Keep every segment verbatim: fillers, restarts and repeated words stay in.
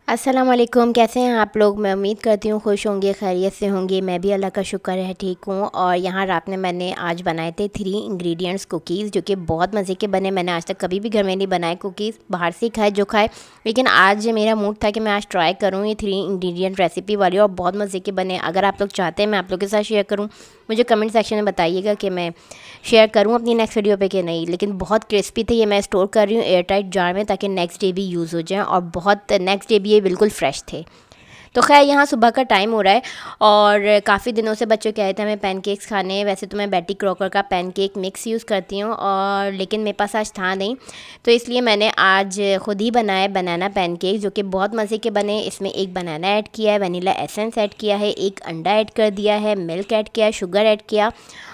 अस्सलाम वालेकुम। कैसे हैं आप लोग? मैं उम्मीद करती हूँ खुश होंगे, खैरियत से होंगे। मैं भी अल्लाह का शुक्र है ठीक हूँ। और यहाँ रात में मैंने आज बनाए थे थ्री इंग्रेडिएंट्स कुकीज़, जो कि बहुत मज़े के बने। मैंने आज तक कभी भी घर में नहीं बनाए कुकीज़, बाहर से खाए जो खाए, लेकिन आज मेरा मूड था कि मैं आज ट्राई करूँ ये थ्री इंग्रेडिएंट रेसिपी वाली, और बहुत मज़े के बने। अगर आप लोग चाहते हैं मैं आप लोग के साथ शेयर करूँ, मुझे कमेंट सेक्शन में बताइएगा कि मैं शेयर करूँ अपनी नेक्स्ट वीडियो पे कि नहीं। लेकिन बहुत क्रिस्पी थे। ये मैं स्टोर कर रही हूँ एयर टाइट जार में, ताकि नेक्स्ट डे भी यूज़ हो जाएँ, और बहुत नेक्स्ट डे भी ये बिल्कुल फ्रेश थे। तो खैर यहाँ सुबह का टाइम हो रहा है, और काफ़ी दिनों से बच्चों कह रहे थे हमें पैनकेक्स खाने हैं। वैसे तो मैं बेटी क्रॉकर का पैनकेक मिक्स यूज़ करती हूँ, और लेकिन मेरे पास आज था नहीं, तो इसलिए मैंने आज ख़ुद ही बनाया बनाना पैनकेक, जो कि बहुत मज़े के बने। इसमें एक बनाना ऐड किया है, वनीला एसेंस ऐड किया है, एक अंडा ऐड कर दिया है, मिल्क ऐड किया, शुगर ऐड किया,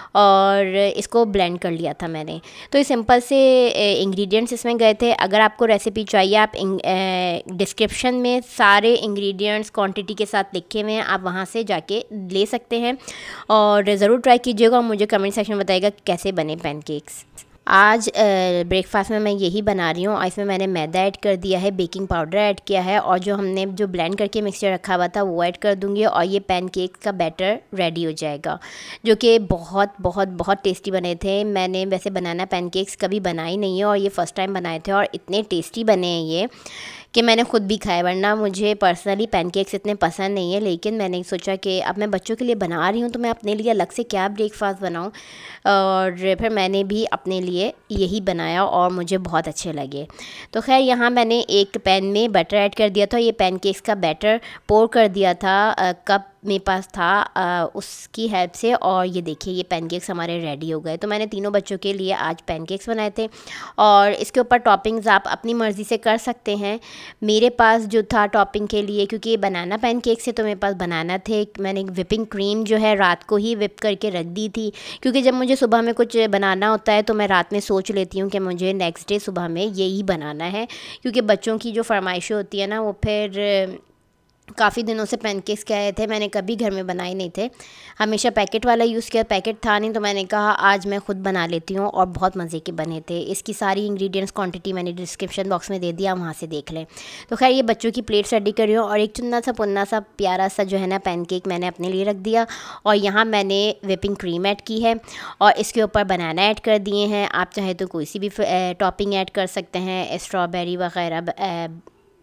और इसको ब्लेंड कर लिया था मैंने। तो ये सिंपल से इंग्रेडिएंट्स इसमें गए थे। अगर आपको रेसिपी चाहिए, आप डिस्क्रिप्शन में सारे इंग्रेडिएंट्स क्वांटिटी के साथ लिखे हुए हैं, आप वहाँ से जाके ले सकते हैं, और ज़रूर ट्राई कीजिएगा। मुझे कमेंट सेक्शन में बताइएगा कैसे बने पैनकेक्स। आज ब्रेकफास्ट में मैं यही बना रही हूँ, और इसमें मैंने मैदा ऐड कर दिया है, बेकिंग पाउडर ऐड किया है, और जो हमने जो ब्लेंड करके मिक्सचर रखा हुआ था वो ऐड कर दूँगी, और ये पैनकेक का बैटर रेडी हो जाएगा, जो कि बहुत बहुत बहुत टेस्टी बने थे। मैंने वैसे बनाना पैनकेक्स कभी बनाई नहीं है, और ये फ़र्स्ट टाइम बनाए थे, और इतने टेस्टी बने हैं ये कि मैंने ख़ुद भी खाए। वरना मुझे पर्सनली पैनकेक्स इतने पसंद नहीं है, लेकिन मैंने सोचा कि अब मैं बच्चों के लिए बना रही हूँ, तो मैं अपने लिए अलग से क्या ब्रेकफास्ट बनाऊँ, और फिर मैंने भी अपने लिए यही बनाया, और मुझे बहुत अच्छे लगे। तो खैर यहाँ मैंने एक पैन में बटर ऐड कर दिया था, ये पैनकेक्स का बैटर पोर कर दिया था, कप मेरे पास था, आ, उसकी हेल्प से, और ये देखिए ये पैनकेक्स हमारे रेडी हो गए। तो मैंने तीनों बच्चों के लिए आज पैनकेक्स बनाए थे, और इसके ऊपर टॉपिंग्स आप अपनी मर्ज़ी से कर सकते हैं। मेरे पास जो था टॉपिंग के लिए, क्योंकि ये बनाना पैनकेक्स है, तो मेरे पास बनाना थे। मैंने विपिंग क्रीम जो है रात को ही विप करके रख दी थी, क्योंकि जब मुझे सुबह में कुछ बनाना होता है तो मैं रात में सोच लेती हूँ कि मुझे नेक्स्ट डे सुबह में यही बनाना है, क्योंकि बच्चों की जो फरमाइशें होती है ना, वो फिर काफ़ी दिनों से पैनकेक्स कहे थे, मैंने कभी घर में बनाए नहीं थे, हमेशा पैकेट वाला यूज़ किया। पैकेट था नहीं, तो मैंने कहा आज मैं ख़ुद बना लेती हूँ, और बहुत मज़े के बने थे। इसकी सारी इंग्रेडिएंट्स क्वांटिटी मैंने डिस्क्रिप्शन बॉक्स में दे दिया, वहाँ से देख लें। तो खैर ये बच्चों की प्लेट रेडी कर रही हूँ, और एक चुन्ना सा पुन्ना सा प्यारा सा जो है ना पैनकेक मैंने अपने लिए रख दिया, और यहाँ मैंने विपिंग क्रीम ऐड की है, और इसके ऊपर बनाना ऐड कर दिए हैं। आप चाहे तो कोई सी भी टॉपिंग ऐड कर सकते हैं, स्ट्रॉबेरी वगैरह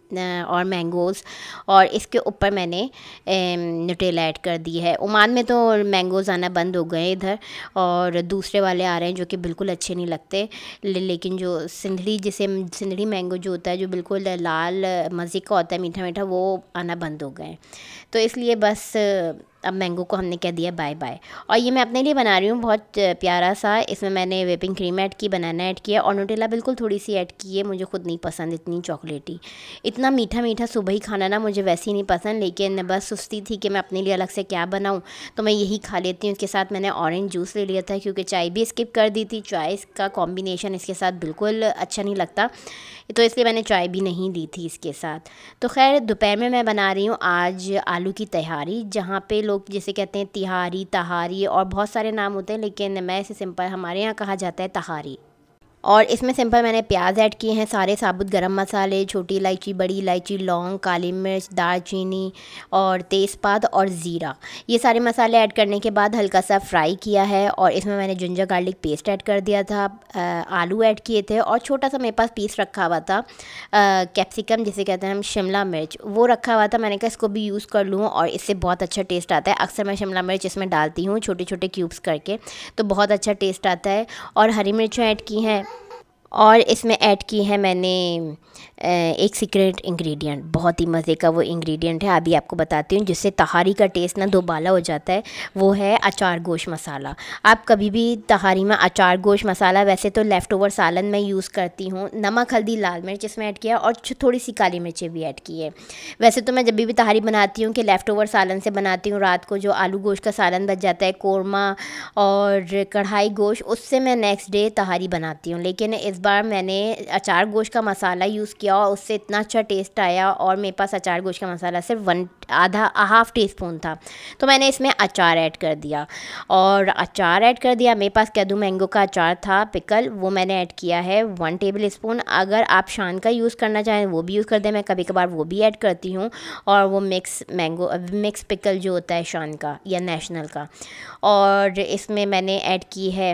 और मैंगोज़, और इसके ऊपर मैंने न्यूटेला ऐड कर दी है। ओमान में तो मैंगोज़ आना बंद हो गए इधर, और दूसरे वाले आ रहे हैं जो कि बिल्कुल अच्छे नहीं लगते, ले, लेकिन जो सिंधड़ी जिसे सिंधड़ी मैंगो जो होता है, जो बिल्कुल लाल मज़े का होता है, मीठा मीठा, वो आना बंद हो गए। तो इसलिए बस अब मैंगो को हमने कह दिया बाय बाय। और ये मैं अपने लिए बना रही हूँ बहुत प्यारा सा। इसमें मैंने व्हिपिंग क्रीम ऐड की, बनाना ऐड किया, और न्यूटेला बिल्कुल थोड़ी सी ऐड की है। मुझे खुद नहीं पसंद इतनी चॉकलेटी, इतना मीठा मीठा सुबह ही खाना ना मुझे वैसे ही नहीं पसंद, लेकिन बस सुस्ती थी कि मैं अपने लिए अलग से क्या बनाऊँ, तो मैं यही खा लेती हूँ। इसके साथ मैंने ऑरेंज जूस ले लिया था, क्योंकि चाय भी स्किप कर दी थी। चाय का कॉम्बिनेशन इसके साथ बिल्कुल अच्छा नहीं लगता, तो इसलिए मैंने चाय भी नहीं ली थी इसके साथ। तो खैर दोपहर में मैं बना रही हूँ आज आलू की तहारी, जहाँ पे लोग जैसे कहते हैं तिहारी, तहारी, और बहुत सारे नाम होते हैं, लेकिन मैं इसे सिंपल, हमारे यहाँ कहा जाता है तहारी। और इसमें सिंपल मैंने प्याज ऐड किए हैं, सारे साबुत गरम मसाले, छोटी इलायची, बड़ी इलायची, लौंग, काली मिर्च, दालचीनी, और तेज़पात और ज़ीरा, ये सारे मसाले ऐड करने के बाद हल्का सा फ्राई किया है। और इसमें मैंने जिंजर गार्लिक पेस्ट ऐड कर दिया था, आलू ऐड किए थे, और छोटा सा मेरे पास पीस रखा हुआ था कैप्सिकम जिसे कहते हैं हम, शिमला मिर्च, वो रखा हुआ था। मैंने कहा इसको भी यूज़ कर लूँ, और इससे बहुत अच्छा टेस्ट आता है। अक्सर मैं शिमला मिर्च इसमें डालती हूँ छोटे छोटे क्यूब्स करके, तो बहुत अच्छा टेस्ट आता है। और हरी मिर्चें ऐड की हैं, और इसमें ऐड की है मैंने एक सीक्रेट इंग्रेडिएंट, बहुत ही मज़े का वो इंग्रेडिएंट है, अभी आपको बताती हूँ, जिससे तहारी का टेस्ट ना दोबाला हो जाता है। वो है अचार गोश्त मसाला। आप कभी भी तहारी में अचार गोश्त मसाला, वैसे तो लेफ़्ट ओवर सालन में यूज़ करती हूँ, नमक, हल्दी, लाल मिर्च इसमें ऐड किया, और थोड़ी सी काली मिर्चें भी ऐड की है। वैसे तो मैं जब भी तहारी बनाती हूँ कि लेफ़्ट ओवर सालन से बनाती हूँ, रात को जो आलू गोश्त का सालन बच जाता है, कोरमा और कढ़ाई गोश्त, उससे मैं नेक्स्ट डे तहारी बनाती हूँ। लेकिन इस बार मैंने अचार गोश्त का मसाला यूज़ किया और उससे इतना अच्छा टेस्ट आया। और मेरे पास अचार गोश्त का मसाला सिर्फ वन आधा हाफ़ टी स्पून था, तो मैंने इसमें अचार ऐड कर दिया। और अचार ऐड कर दिया, मेरे पास कद्दू मैंगो का अचार था पिकल, वो मैंने ऐड किया है वन टेबल स्पून। अगर आप शान का यूज़ करना चाहें वो भी यूज़ कर दें, मैं कभी कभार वो भी ऐड करती हूँ। और वो मिक्स मैंगो मिक्स पिकल जो होता है शान का या नेशनल का। और इसमें मैंने ऐड की है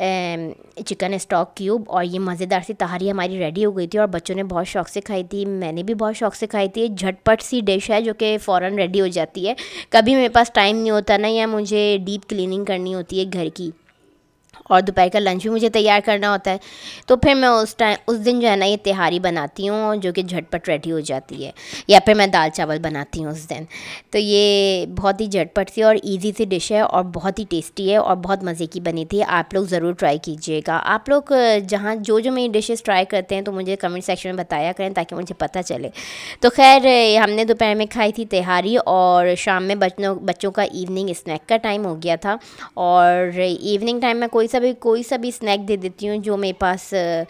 चिकन स्टॉक क्यूब। और ये मज़ेदार सी तहारी हमारी रेडी हो गई थी और बच्चों ने बहुत शौक़ से खाई थी, मैंने भी बहुत शौक़ से खाई थी। झटपट सी डिश है जो कि फ़ौरन रेडी हो जाती है। कभी मेरे पास टाइम नहीं होता ना, या मुझे डीप क्लीनिंग करनी होती है घर की, और दोपहर का लंच भी मुझे तैयार करना होता है, तो फिर मैं उस टाइम उस दिन जो है ना ये तिहारी बनाती हूँ जो कि झटपट रेडी हो जाती है। या फिर मैं दाल चावल बनाती हूँ उस दिन। तो ये बहुत ही झटपट सी और इजी सी डिश है और बहुत ही टेस्टी है और बहुत मज़े की बनी थी। आप लोग ज़रूर ट्राई कीजिएगा। आप लोग जहाँ जो जो मेरी डिशेस ट्राई करते हैं तो मुझे कमेंट सेक्शन में बताया करें ताकि मुझे पता चले। तो खैर हमने दोपहर में खाई थी तिहारी और शाम में बच्चों बच्चों का इवनिंग स्नैक का टाइम हो गया था। और इवनिंग टाइम में कोई सा भी कोई सा भी स्नैक दे देती हूँ जो मेरे पास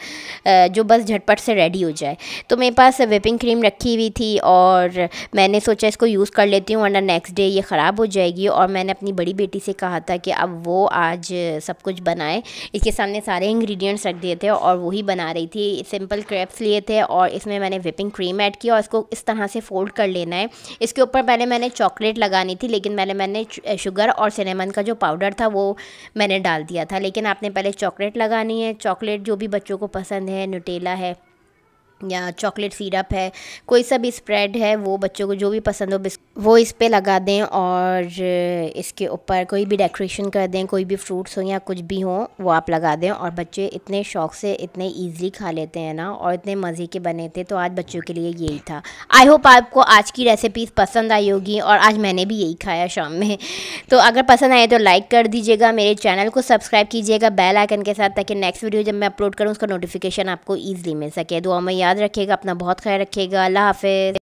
जो बस झटपट से रेडी हो जाए। तो मेरे पास व्हिपिंग क्रीम रखी हुई थी और मैंने सोचा इसको यूज़ कर लेती हूँ वरना नेक्स्ट डे ये ख़राब हो जाएगी। और मैंने अपनी बड़ी बेटी से कहा था कि अब वो आज सब कुछ बनाए। इसके सामने सारे इंग्रेडिएंट्स रख दिए थे और वही बना रही थी। सिंपल क्रेप्स लिए थे और इसमें मैंने व्हिपिंग क्रीम ऐड किया और इसको इस तरह से फ़ोल्ड कर लेना है। इसके ऊपर पहले मैंने चॉकलेट लगानी थी, लेकिन मैंने मैंने शुगर और सिनेमन का जो पाउडर था वो मैंने डाल दिया था। लेकिन आपने पहले चॉकलेट लगानी है। चॉकलेट जो भी बच्चों को पसंद है, न्यूटेला है या चॉकलेट सिरप है, कोई सा भी स्प्रेड है, वो बच्चों को जो भी पसंद हो वो इस पे लगा दें। और इसके ऊपर कोई भी डेकोरेशन कर दें, कोई भी फ्रूट्स हो या कुछ भी हो वो आप लगा दें। और बच्चे इतने शौक़ से इतने ईज़िली खा लेते हैं ना, और इतने मज़े के बने थे। तो आज बच्चों के लिए यही था। आई होप आपको आज की रेसिपीज़ पसंद आई होगी और आज मैंने भी यही खाया शाम में। तो अगर पसंद आए तो लाइक कर दीजिएगा, मेरे चैनल को सब्सक्राइब कीजिएगा बेल आइकन के साथ, ताकि नेक्स्ट वीडियो जब मैं अपलोड करूँ उसका नोटिफिकेशन आपको ईज़िली मिल सके। दुआ में याद रखिएगा, अपना बहुत ख्याल रखिएगा। अल्लाह हाफ़िज़।